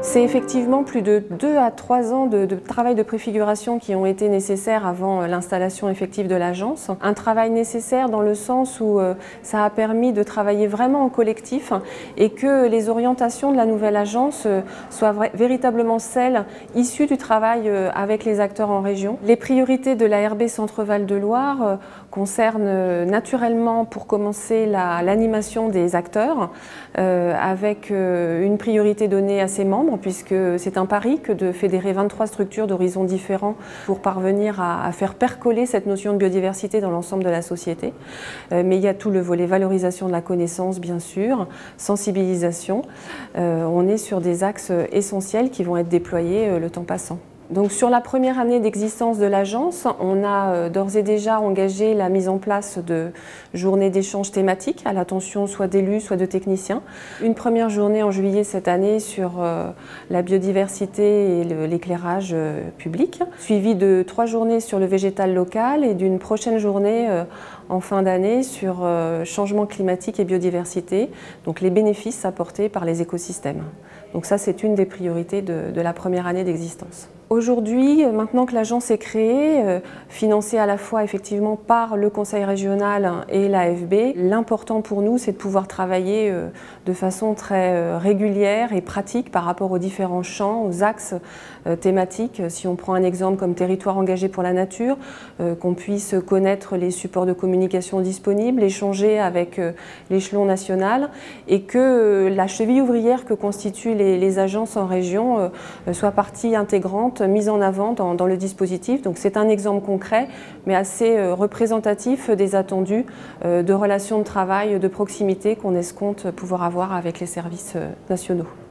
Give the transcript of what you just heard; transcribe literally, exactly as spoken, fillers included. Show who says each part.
Speaker 1: C'est effectivement plus de deux à trois ans de, de travail de préfiguration qui ont été nécessaires avant l'installation effective de l'agence. Un travail nécessaire dans le sens où euh, ça a permis de travailler vraiment en collectif et que les orientations de la nouvelle agence euh, soient véritablement celles issues du travail euh, avec les acteurs en région. Les priorités de l'A R B Centre-Val de Loire euh, concernent euh, naturellement pour commencer l'animation des acteurs euh, avec euh, une priorité donnée à ses membres, puisque c'est un pari que de fédérer vingt-trois structures d'horizons différents pour parvenir à, à faire percoler cette notion de biodiversité dans l'ensemble de la société. Euh, mais il y a tout le volet valorisation de la connaissance, bien sûr, sensibilisation. Euh, on est sur des axes essentiels qui vont être déployés euh, le temps passant. Donc sur la première année d'existence de l'agence, on a d'ores et déjà engagé la mise en place de journées d'échanges thématiques à l'attention soit d'élus, soit de techniciens. Une première journée en juillet cette année sur la biodiversité et l'éclairage public, suivie de trois journées sur le végétal local et d'une prochaine journée en fin d'année sur changement climatique et biodiversité, donc les bénéfices apportés par les écosystèmes. Donc ça, c'est une des priorités de, de la première année d'existence. Aujourd'hui, maintenant que l'agence est créée, euh, financée à la fois effectivement par le Conseil régional et l'A F B, l'important pour nous, c'est de pouvoir travailler euh, de façon très euh, régulière et pratique par rapport aux différents champs, aux axes euh, thématiques. Si on prend un exemple comme territoire engagé pour la nature, euh, qu'on puisse connaître les supports de communication disponibles, échanger avec euh, l'échelon national et que euh, la cheville ouvrière que constituent les, les agences en région euh, soit partie intégrante mise en avant dans, dans le dispositif. Donc c'est un exemple concret, mais assez euh, représentatif des attendus euh, de relations de travail de proximité qu'on escompte pouvoir avoir avec les services euh, nationaux.